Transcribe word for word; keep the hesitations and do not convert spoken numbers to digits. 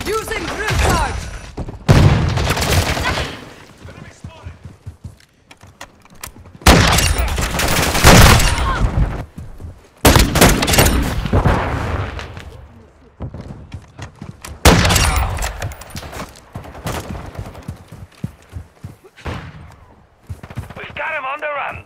Using drill charge! We've got him on the run.